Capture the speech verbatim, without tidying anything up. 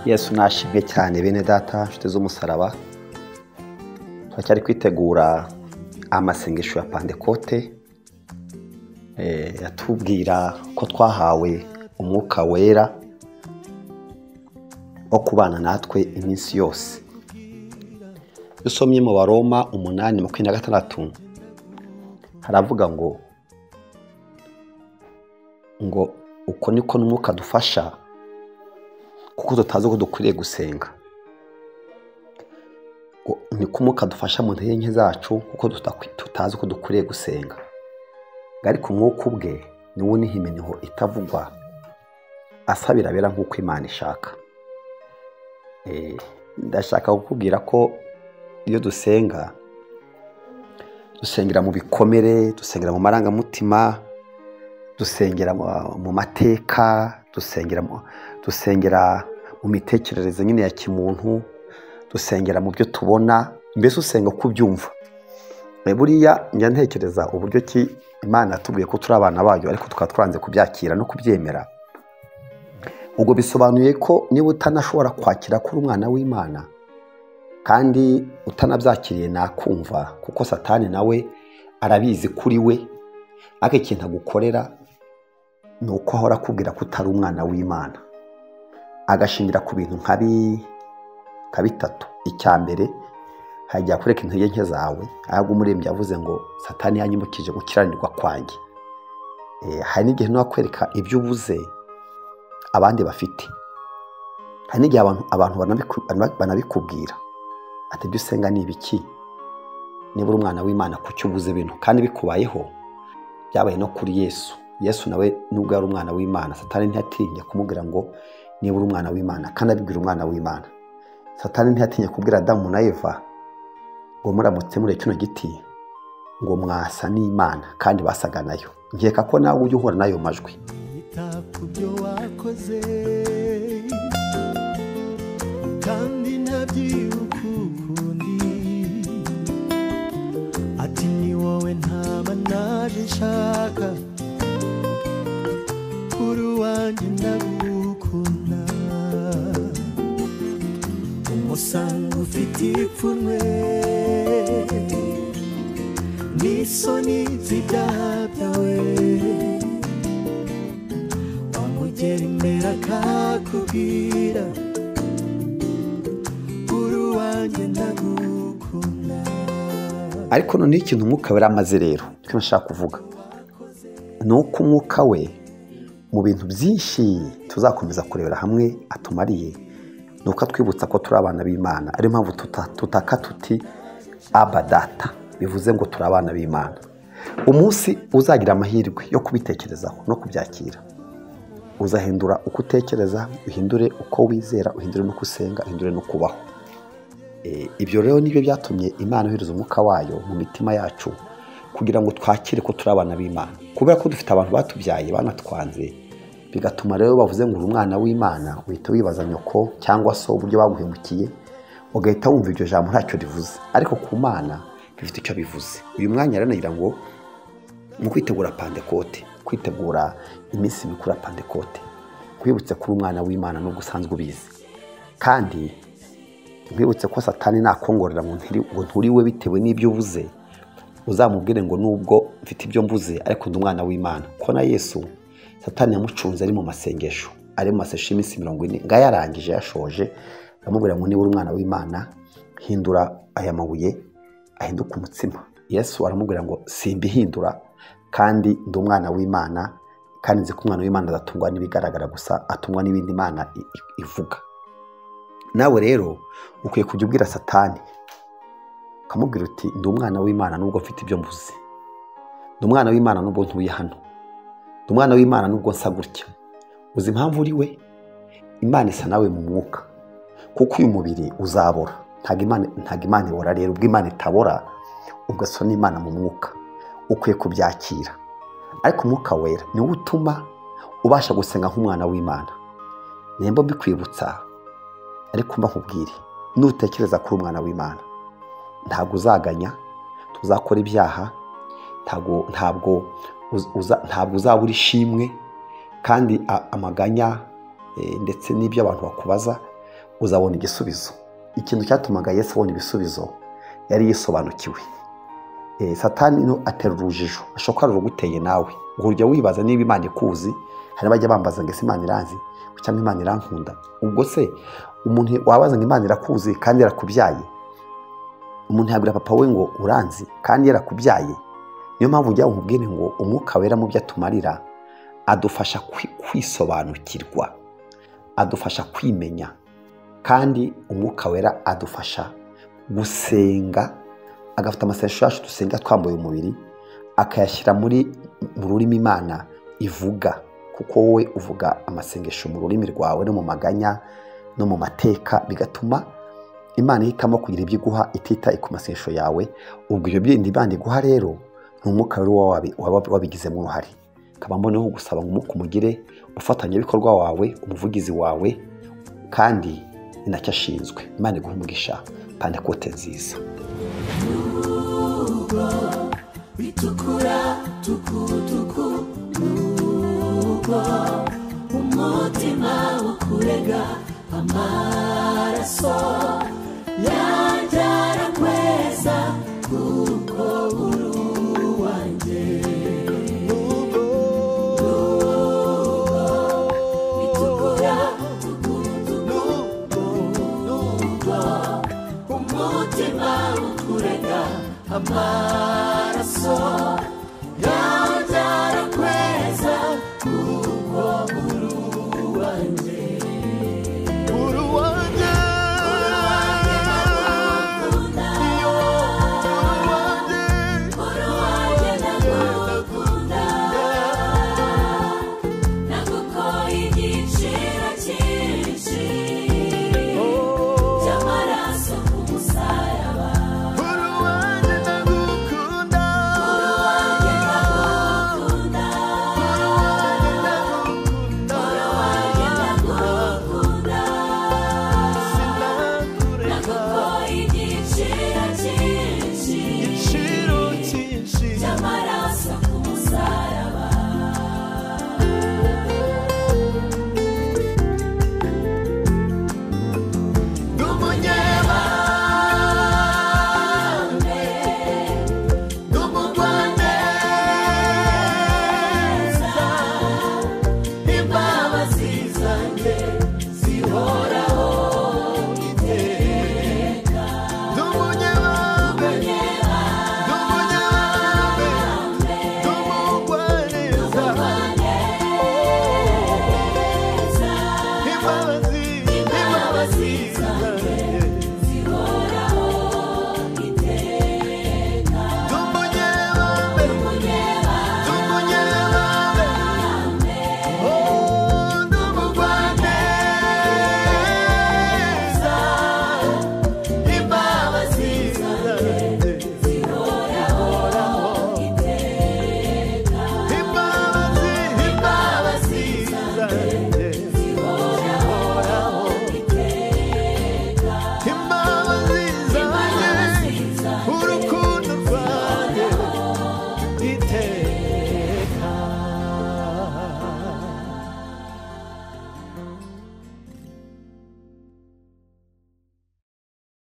Yesu nashimwe cyane bene data nshuti z'umusaraba. Turacyari kwitegura amasengesho ya Pentecote, eh yatubwira ko twahawe umwuka wera wo kubana natwe iminsi yose. Dusomye mu Baroma umunani makumyabiri na gatandatu haravuga ngo ngo uko niko n'umwuka dufasha kuko tutazi ko dukwiriye gusenga. Niko umwuka dufasha mu ntege nke zacu kuko tutazi ko dukwiriye gusenga. Ariko umwuka ubwe niwo nihimeniho itavugwa asabira bera nk'uko Imana ishaka. Eh ndashaka kukubwira ko iyo dusenga dusengera mu bikomere, dusengera mu marangamutima, dusengera mu mateka, dusengera mu dusengera mu mitekerereze nyine ya kimuntu, dusengera mu byo tubona, mbese usenga kubyumva. Buriya njya ntekereza uburyo ki Imana yatubwiye ko turi abana bayo ariko tukaba twanze kubyakira no kubyemera. Ubwo bisobanuye ko niba utanashobora kwakira ko uri umwana w'Imana kandi utanabyakiriye nakumva, kuko Satani nawe arabizi kuri we, ake ikintu agukorera ni uko ahora akubwira ko utari umwana w'Imana, agashingira ku bintu nkabi ka bitatu. Icya mbere hajya kureka intege nke zawe, ahubwo umuririmbyi yavuze ngo Satani yanyimukije gukiranirwa kwanjye. Eh hari n'igihe no kwereka ibyo ubuze abandi bafite. Hari n'igihe abantu abantu banabikubwira ati ibyo usenga ni ibiki, niba uri umwana w'Imana kucyo ubuze bintu kandi bikubayeho. Byabaye no kuri Yesu. Yesu nawe nubwo yari umwana w'Imana, Satani ntiyatinye kumubwira ngo niba uri umwana w'Imana, kandi abibwira umwana w'Imana. Satani ntiyatinye kubwira Adamu na Eva ngo muramutse muri kino giti ngo mwasa n'Imana, kandi basaga nayo. Nkeka ko nawe ujye uhora nayo majwi. Kubyo wakoze kandi ntabyirukundi, ati ni wowe ntaba naje nshaka, kuri wanjye ndagukunda. Umusanga ufite ipfunwe n'isoni z'ibyaha byawe, wamugera imbere akakubwira kuri wanjye ndagukunda. Ariko none ikintu umwuka wera amaze rero, icyo nashaka kuvuga ni uko umwuka we mu bintu byinshi tuzakomeza kurebera hamwe atumariye, nuko atwibutsa ko turi abana b'Imana. Ari mpamvu tutaka tuti Aba Data, bivuze ngo turi abana b'Imana. Umunsi uzagira amahirwe yo kubitekerezaho no kubyakira, uzahindura uko utekereza, uhindure uko wizera, uhindure n'uko usenga, uhindure no kubaho. E, ibyo rero nibyo byatumye Imana yohereza umwuka wayo mu mitima yacu kugira ngo twakire ko turi abana b'Imana. Kubera ko dufite abantu batubyaye banatwanze, bigatuma rero bavuze ngo uri umwana w'Imana, uhita wibaza nyoko cyangwa so uburyo baguhemukiye, ugahita wumva iryo jambo ntacyo rivuze, ariko ku Mana bifite icyo bivuze. Uyu mwanya rero nagira ngo mu kwitegura Pentecote, kwitegura iminsi mikuru ya Pentecote, kwibutse ko umwana w'Imana no gusanzwe ubizi, kandi kwibutse ko Satani nakongorera ngo nturiwe bitewe n'ibyo uvuze, uzamubwire ngo nubwo mfite ibyo mvuze ariko ndi umwana w'Imana. Ko na Yesu Satani yamucunze ari mu masengesho, ari mu masengesho iminsi mirongo ine, nga yarangije yashoje, amubwira ngo niba uri umwana w'Imana hindura aya mabuye ahinduka umutsima. Yesu aramubwira ngo simbihindura, kandi ndi umwana w'Imana, kandi nzi ko umwana w'Imana adatungwa n'ibigaragara gusa, atungwa n'ibindi Imana ivuga. Nawe rero ukwiye kujya ubwira Satani, ukamubwira uti ndi umwana w'Imana nubwo mfite ibyo mvuze, ndi umwana w'Imana nubwo ntuye hano, ndi umwana w'Imana nubwo nsa gutya. Uzi impamvu uri we? Imana isa nawe mu mwuka, kuko uyu mubiri uzabora. Ntago Imana ntago Imana ibora rero. Ubwo Imana itabora, ubwo so n'Imana mu mwuka, ukwiye kubyakira. Ariko umwuka wera niwe utuma ubasha gusenga nk'umwana w'Imana. Nembo mbikwibutsa, ariko mba nkubwire, nutekereza kuri umwana w'Imana ntabwo uzaganya, tuzakora ibyaha, ntabwo ntabwo ntabwo uzabura ishimwe, kandi amaganya ndetse n'ibyo abantu bakubaza uzabona igisubizo. Ikintu cyatumaga Yesu abona ibisubizo yari yisobanukiwe. E, Satani no atera urujijo, ashobora ruguteye nawe urujya wibaza niba Imana ikuzi. Hari bajya bambaza ngo ese Imana iranzi cyangwa Imana irankunda. Ubwo se umuntu wabaza ngo Imana irakuzi kandi yarakubyaye, umuntu yabwira papa we ngo uranzi kandi yarakubyaye. Niyo mpamvu ujya umubwire ngo umwuka wera mu byo atumarira adufasha kwisobanukirwa, adufasha kwimenya, kandi umwuka wera adufasha gusenga, agafata amasengesho yacu dusenga twambaye umubiri akayashyira muri mu rurimi Imana ivuga, kuko wowe uvuga amasengesho mu rurimi rwawe no mu maganya no mu mateka, bigatuma Imana ihitamo kugira ibyo iguha ititaye ku masengesho yawe. Ubwo ibyo bindi Imana iguha rero ni umwuka wari wabigizemo uruhare. Kaba mboneho gusaba ngo umwuka umugire umufatanyabikorwa wawe, umuvugizi wawe, kandi ni nacyo ashinzwe. Imana iguha umugisha. Pantekote nziza. bitukura tukutuku nuko umutima ukurega amaraso yajyara kweza kuko uri wanjye. bitukura tukutuku nuko umutima ukurega amaraso